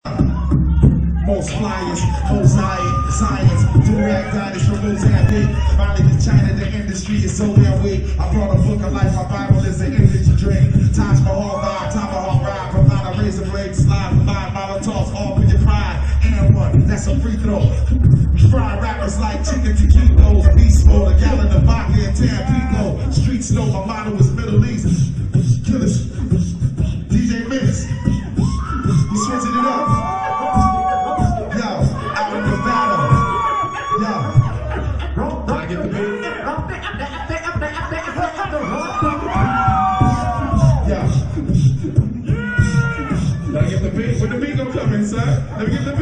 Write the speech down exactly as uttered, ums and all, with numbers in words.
Most flyers, mosaic, science, do-rag goddess from Mozambique. Finally in China, the industry is so damn weak. I brought a book of life, my Bible is an energy drink. Taj Mahal vibe, Tomahawk ride, provide a razor blade slide, provide Molotovs, all for your pride. And one, that's a free throw. Fried rappers like chicken taquitos, beast mode, a gallon of vodka and Tampico. Street snow, my motto is Middle East. Killers, D J Mince, he's switching it up. Gotta get the beat. When the beat gonna come in, sir? Let me get the